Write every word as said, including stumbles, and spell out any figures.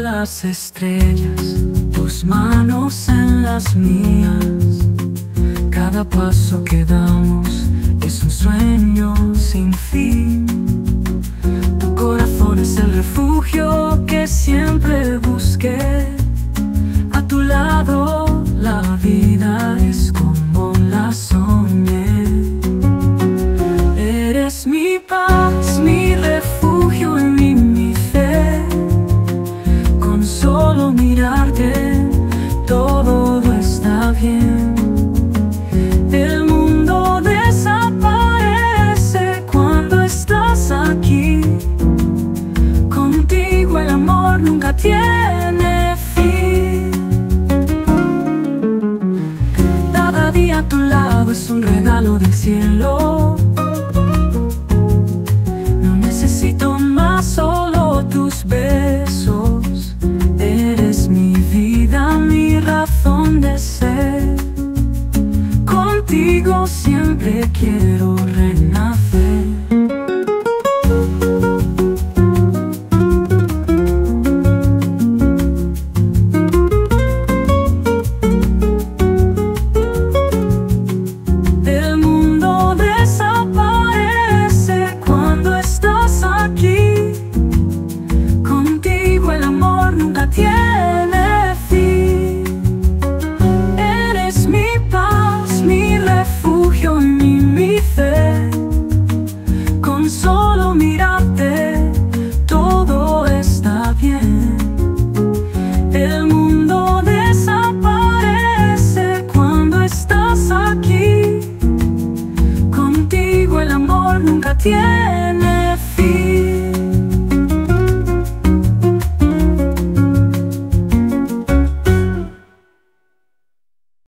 las estrellas, tus manos en las mías. Cada paso que damos es un sueño sin fin. Tu corazón es el refugio que siempre busqué. A tu lado la vida es como la soñé. Eres mi paz, mi refugio y mi, mi fe. Con solo mirarte todo está bien. El mundo desaparece cuando estás aquí. Contigo el amor nunca tiene fin. Cada día a tu lado es un regalo del cielo. No necesito más, solo tus besos. Eres mi vida, mi razón de ser. Contigo siempre quiero renacer. El mundo desaparece cuando estás aquí. Contigo el amor nunca tiene fin. Eres mi paz, mi refugio y mi, mi fe. Con solo mirarte todo está bien. El mundo desaparece cuando estás aquí. Contigo el amor nunca tiene